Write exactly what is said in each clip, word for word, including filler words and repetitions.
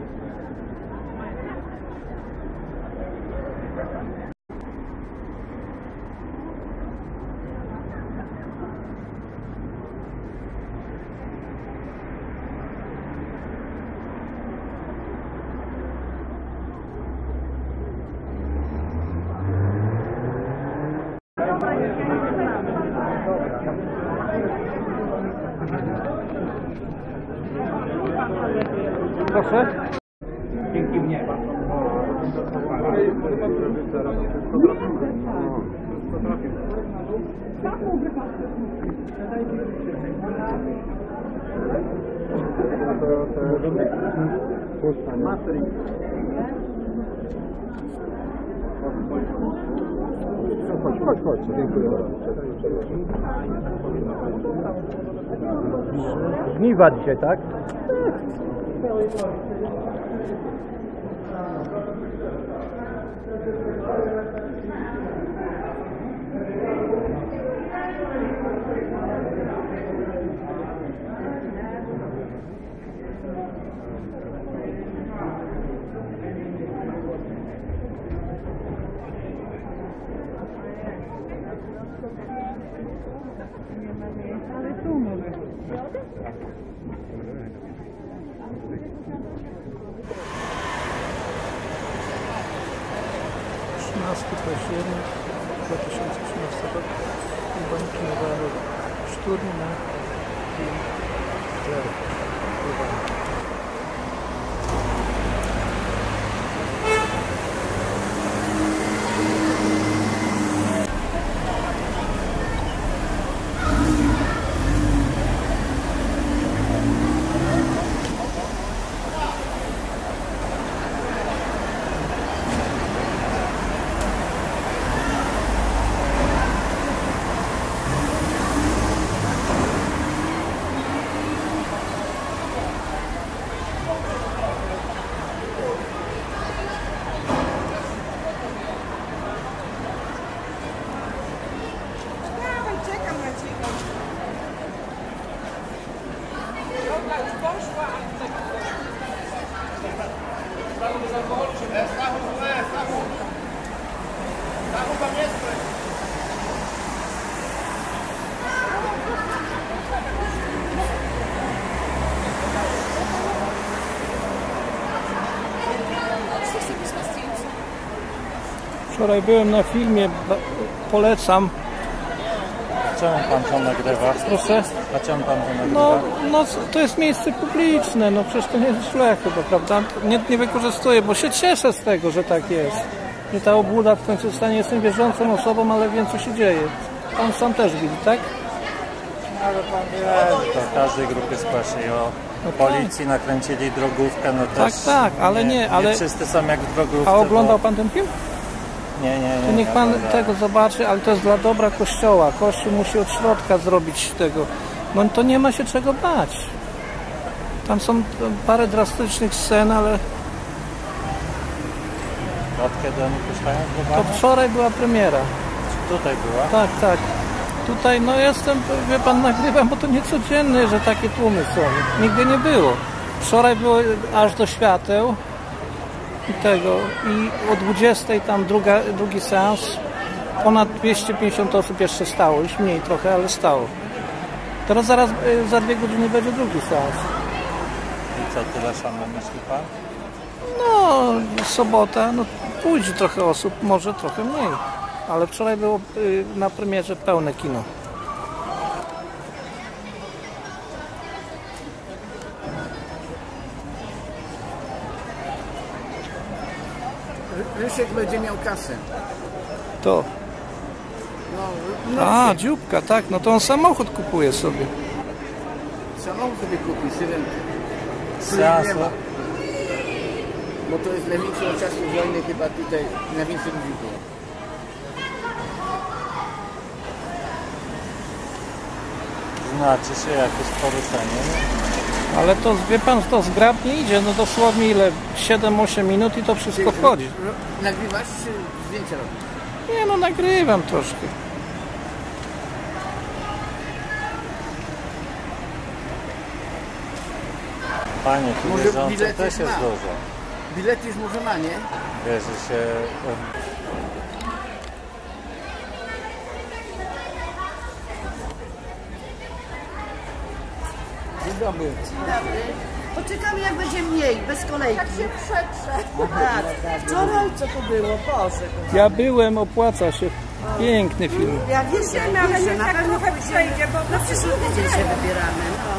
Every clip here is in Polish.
Proszę. Dzięki mnie. Chodź, chodź, chodź. Dziękuję. Żniwa dzisiaj, tak? trzynastego października dwa tysiące trzynastego roku Bańki Nowały szturm na zero. Wczoraj byłem na filmie, polecam. Czemu pan to nagrywa? Proszę? A czemu pan to nagrywa? No, no to jest miejsce publiczne, no przecież to nie jest źle chyba, prawda? Nie, nie wykorzystuję, bo się cieszę z tego, że tak jest. I ta obłuda w końcu stanie, jestem wierzącą osobą, ale wiem co się dzieje. Pan sam też widzi, tak? Ale pan wie, to w każdej grupie społecznej o No policji nakręcili drogówkę, no Tak, też tak, ale nie, ale... nie wszyscy są jak w drogówce. A oglądał bo... pan ten film? Nie, nie, nie. To niech pan nie, nie. tego zobaczy, ale to jest dla dobra Kościoła. Kościół musi od środka zrobić tego. No to nie ma się czego bać. Tam są parę drastycznych scen, ale Od kiedy oni puszczają to globalnie? wczoraj była premiera. Tutaj była? Tak, tak. Tutaj no jestem, wie pan, nagrywam, bo to niecodzienne, że takie tłumy są. Nigdy nie było. Wczoraj było aż do świateł i tego. I o dwudziestej tam druga, drugi seans. Ponad dwieście pięćdziesiąt osób jeszcze stało. Już mniej trochę, ale stało. Teraz zaraz za dwie godziny będzie drugi seans. I co, tyle samo myśli pan? No, sobota, no pójdzie trochę osób, może trochę mniej. Ale wczoraj było y, na premierze pełne kino. Rysiek będzie miał kasę. To. No, no A, dzióbka, tak, no to on samochód kupuje sobie. samochód sobie kupi, syrenkę. Seansu? Nie ma. Bo to jest największy od czasu wojny chyba tutaj, najwięcej ludzi było. Znaczy się jakieś poruszenie, nie? Ale to, wie pan, to zgrabnie idzie, no dosłownie ile? siedem osiem minut i to wszystko wchodzi. Nagrywasz czy zdjęcia robisz? Nie no, nagrywam troszkę. Panie, tu Może bieżąco bilet też już jest ma. dużo. Bilet już może ma, nie? Wiesz, że się... Dzień dobry. Dobry. Poczekamy jak będzie mniej, bez kolejki. Tak się przetrze. Tak. Wczoraj co to było? Boże. Ja byłem, opłaca się. Piękny film. Ja widzę, ale nie na pewno pójdziemy. Bo na przyszły tydzień się wybieramy. No.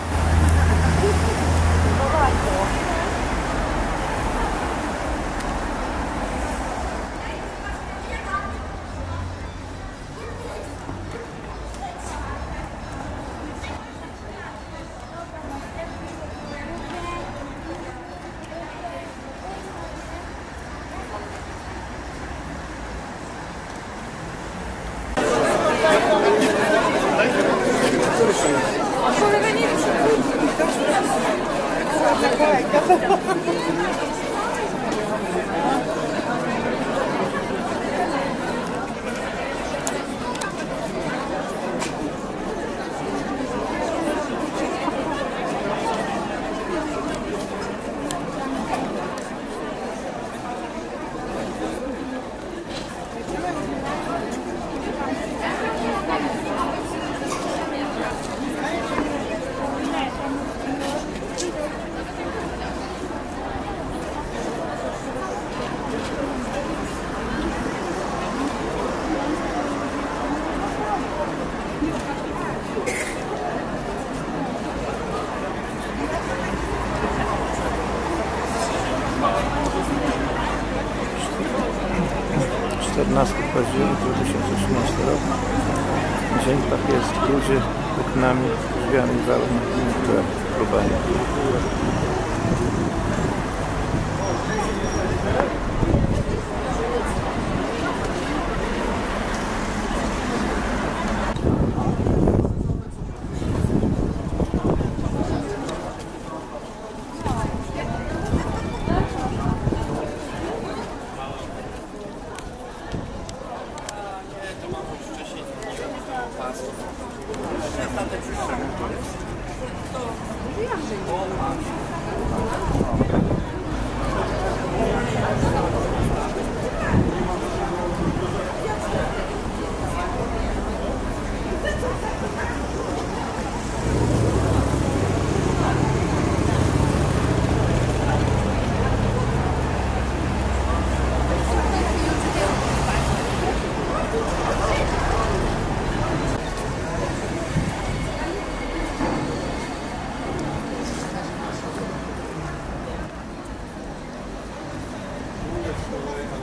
czternastego października dwa tysiące trzynastego roku. Dzień papieski. Ludzie oknami, drzwiami walą, które próbami.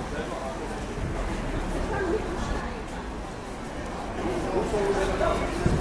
Thank you.